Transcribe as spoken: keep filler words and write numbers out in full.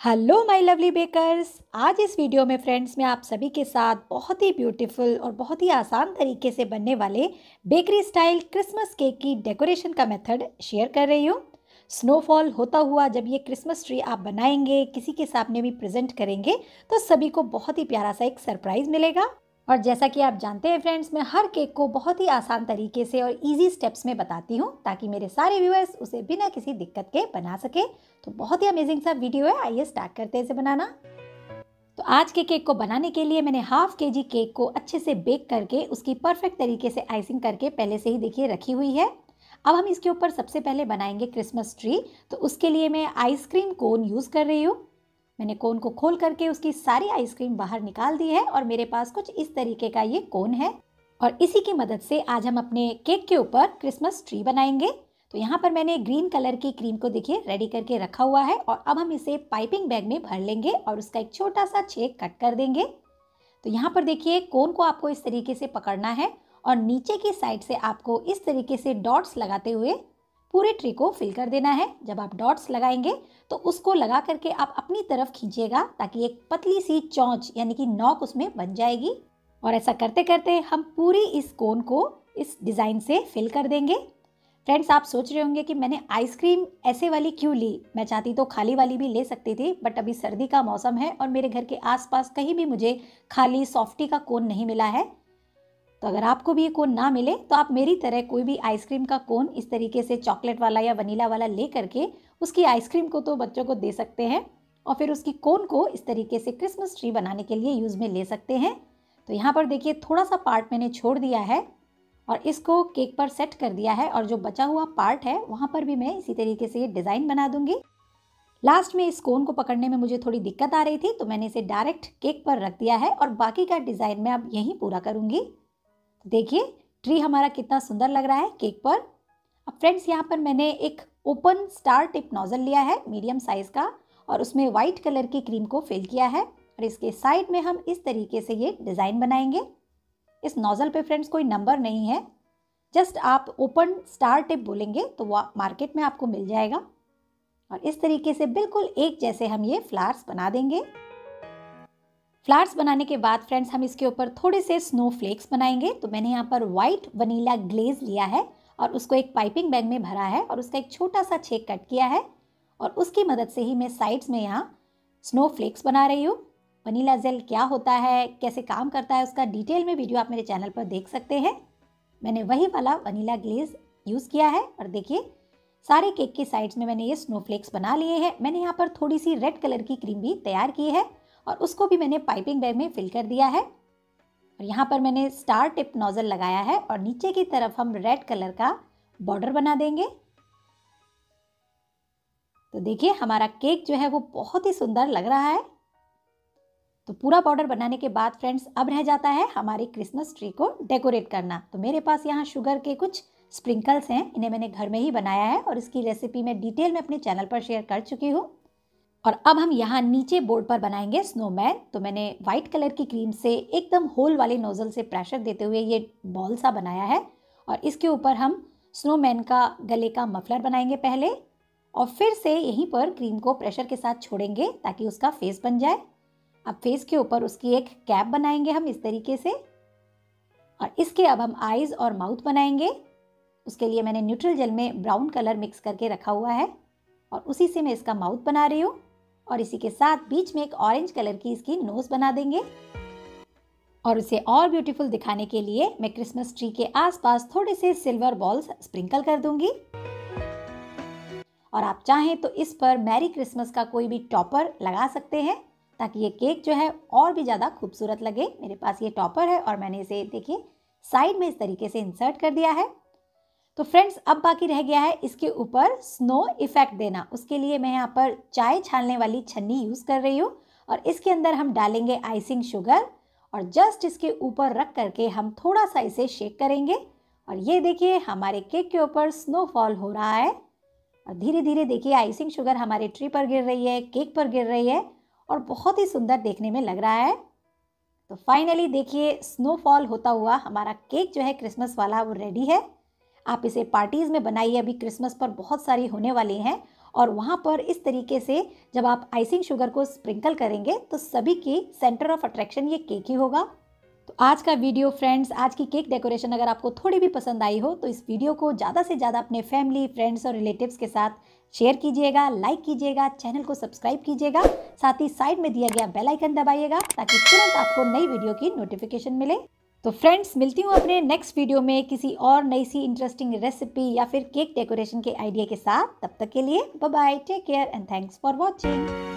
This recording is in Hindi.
Hello my lovely bakers. आज इस वीडियो में फ्रेंड्स मैं आप सभी के साथ बहुत ही ब्यूटीफुल और बहुत ही आसान तरीके से बनने वाले बेकरी स्टाइल क्रिसमस केक की डेकोरेशन का मेथड शेयर कर रही हूँ। स्नोफॉल होता हुआ जब ये क्रिसमस ट्री आप बनाएंगे, किसी के सामने भी प्रेजेंट करेंगे तो सभी को बहुत ही प्यारा सा एक सरप्राइज मिलेगा। और जैसा कि आप जानते हैं फ्रेंड्स, मैं हर केक को बहुत ही आसान तरीके से और इजी स्टेप्स में बताती हूँ ताकि मेरे सारे व्यूअर्स उसे बिना किसी दिक्कत के बना सके। तो बहुत ही अमेजिंग सा वीडियो है, आइए स्टार्ट करते हैं इसे बनाना। तो आज के केक को बनाने के लिए मैंने हाफ के जी केक को अच्छे से बेक करके उसकी परफेक्ट तरीके से आइसिंग करके पहले से ही देखिए रखी हुई है। अब हम इसके ऊपर सबसे पहले बनाएंगे क्रिसमस ट्री। तो उसके लिए मैं आइसक्रीम कोन यूज़ कर रही हूँ। मैंने कोन को खोल करके उसकी सारी आइसक्रीम बाहर निकाल दी है और मेरे पास कुछ इस तरीके का ये कोन है और इसी की मदद से आज हम अपने केक के ऊपर क्रिसमस ट्री बनाएंगे। तो यहाँ पर मैंने ग्रीन कलर की क्रीम को देखिए रेडी करके रखा हुआ है और अब हम इसे पाइपिंग बैग में भर लेंगे और उसका एक छोटा सा छेद कट कर देंगे। तो यहाँ पर देखिए कोन को आपको इस तरीके से पकड़ना है और नीचे की साइड से आपको इस तरीके से डॉट्स लगाते हुए पूरे ट्री को फिल कर देना है। जब आप डॉट्स लगाएंगे तो उसको लगा करके आप अपनी तरफ खींचिएगा ताकि एक पतली सी चोंच यानी कि नॉक उसमें बन जाएगी। और ऐसा करते करते हम पूरी इस कोन को इस डिज़ाइन से फिल कर देंगे। फ्रेंड्स, आप सोच रहे होंगे कि मैंने आइसक्रीम ऐसे वाली क्यों ली, मैं चाहती तो खाली वाली भी ले सकती थी, बट अभी सर्दी का मौसम है और मेरे घर के आसपास कहीं भी मुझे खाली सॉफ्टी का कोन नहीं मिला है। तो अगर आपको भी ये कोन ना मिले तो आप मेरी तरह कोई भी आइसक्रीम का कोन इस तरीके से चॉकलेट वाला या वनीला वाला ले करके उसकी आइसक्रीम को तो बच्चों को दे सकते हैं और फिर उसकी कोन को इस तरीके से क्रिसमस ट्री बनाने के लिए यूज़ में ले सकते हैं। तो यहाँ पर देखिए थोड़ा सा पार्ट मैंने छोड़ दिया है और इसको केक पर सेट कर दिया है और जो बचा हुआ पार्ट है वहाँ पर भी मैं इसी तरीके से ये डिज़ाइन बना दूंगी। लास्ट में इस कोन को पकड़ने में मुझे थोड़ी दिक्कत आ रही थी तो मैंने इसे डायरेक्ट केक पर रख दिया है और बाकी का डिज़ाइन मैं अब यहीं पूरा करूँगी। देखिए ट्री हमारा कितना सुंदर लग रहा है केक पर। अब फ्रेंड्स, यहाँ पर मैंने एक ओपन स्टार टिप नोजल लिया है मीडियम साइज़ का और उसमें वाइट कलर की क्रीम को फिल किया है और इसके साइड में हम इस तरीके से ये डिज़ाइन बनाएंगे। इस नोजल पे फ्रेंड्स कोई नंबर नहीं है, जस्ट आप ओपन स्टार टिप बोलेंगे तो वो मार्केट में आपको मिल जाएगा। और इस तरीके से बिल्कुल एक जैसे हम ये फ्लावर्स बना देंगे। फ्लावर्स बनाने के बाद फ्रेंड्स हम इसके ऊपर थोड़े से स्नो फ्लेक्स बनाएंगे। तो मैंने यहाँ पर वाइट वनीला ग्लेज लिया है और उसको एक पाइपिंग बैग में भरा है और उसका एक छोटा सा छेद कट किया है और उसकी मदद से ही मैं साइड्स में यहाँ स्नो फ्लेक्स बना रही हूँ। वनीला जेल क्या होता है, कैसे काम करता है, उसका डिटेल में वीडियो आप मेरे चैनल पर देख सकते हैं। मैंने वही वाला वनीला ग्लेज यूज़ किया है और देखिए सारे केक की साइड्स में मैंने ये स्नो फ्लेक्स बना लिए हैं। मैंने यहाँ पर थोड़ी सी रेड कलर की क्रीम भी तैयार की है और उसको भी मैंने पाइपिंग बैग में फिल कर दिया है और यहाँ पर मैंने स्टार टिप नोजल लगाया है और नीचे की तरफ हम रेड कलर का बॉर्डर बना देंगे। तो देखिए हमारा केक जो है वो बहुत ही सुंदर लग रहा है। तो पूरा बॉर्डर बनाने के बाद फ्रेंड्स अब रह जाता है हमारी क्रिसमस ट्री को डेकोरेट करना। तो मेरे पास यहाँ शुगर के कुछ स्प्रिंकल्स हैं, इन्हें मैंने घर में ही बनाया है और इसकी रेसिपी मैं डिटेल में अपने चैनल पर शेयर कर चुकी हूँ। और अब हम यहाँ नीचे बोर्ड पर बनाएंगे स्नोमैन। तो मैंने व्हाइट कलर की क्रीम से एकदम होल वाले नोजल से प्रेशर देते हुए ये बॉल सा बनाया है और इसके ऊपर हम स्नोमैन का गले का मफलर बनाएंगे पहले और फिर से यहीं पर क्रीम को प्रेशर के साथ छोड़ेंगे ताकि उसका फेस बन जाए। अब फेस के ऊपर उसकी एक कैप बनाएंगे हम इस तरीके से और इसके अब हम आईज और माउथ बनाएंगे। उसके लिए मैंने न्यूट्रल जेल में ब्राउन कलर मिक्स करके रखा हुआ है और उसी से मैं इसका माउथ बना रही हूँ और इसी के साथ बीच में एक ऑरेंज कलर की इसकी नोज बना देंगे। और इसे और ब्यूटीफुल दिखाने के लिए मैं क्रिसमस ट्री के आसपास थोड़े से सिल्वर बॉल्स स्प्रिंकल कर दूंगी और आप चाहें तो इस पर मैरी क्रिसमस का कोई भी टॉपर लगा सकते हैं ताकि ये केक जो है और भी ज़्यादा खूबसूरत लगे। मेरे पास ये टॉपर है और मैंने इसे देखिए साइड में इस तरीके से इंसर्ट कर दिया है। तो फ्रेंड्स अब बाकी रह गया है इसके ऊपर स्नो इफेक्ट देना। उसके लिए मैं यहाँ पर चाय छानने वाली छन्नी यूज़ कर रही हूँ और इसके अंदर हम डालेंगे आइसिंग शुगर और जस्ट इसके ऊपर रख करके हम थोड़ा सा इसे शेक करेंगे और ये देखिए हमारे केक के ऊपर स्नोफॉल हो रहा है और धीरे धीरे देखिए आइसिंग शुगर हमारे ट्री पर गिर रही है, केक पर गिर रही है और बहुत ही सुंदर देखने में लग रहा है। तो फाइनली देखिए स्नोफॉल होता हुआ हमारा केक जो है क्रिसमस वाला वो रेडी है। आप इसे पार्टीज़ में बनाइए, अभी क्रिसमस पर बहुत सारी होने वाली हैं और वहाँ पर इस तरीके से जब आप आइसिंग शुगर को स्प्रिंकल करेंगे तो सभी की सेंटर ऑफ अट्रैक्शन ये केक ही होगा। तो आज का वीडियो फ्रेंड्स, आज की केक डेकोरेशन अगर आपको थोड़ी भी पसंद आई हो तो इस वीडियो को ज़्यादा से ज़्यादा अपने फैमिली, फ्रेंड्स और रिलेटिव्स के साथ शेयर कीजिएगा, लाइक कीजिएगा, चैनल को सब्सक्राइब कीजिएगा, साथ ही साइड में दिया गया बेल आइकन दबाइएगा ताकि तुरंत आपको नई वीडियो की नोटिफिकेशन मिले। तो फ्रेंड्स, मिलती हूँ अपने नेक्स्ट वीडियो में किसी और नई सी इंटरेस्टिंग रेसिपी या फिर केक डेकोरेशन के आइडिया के साथ। तब तक के लिए bye bye, take care and thanks for watching.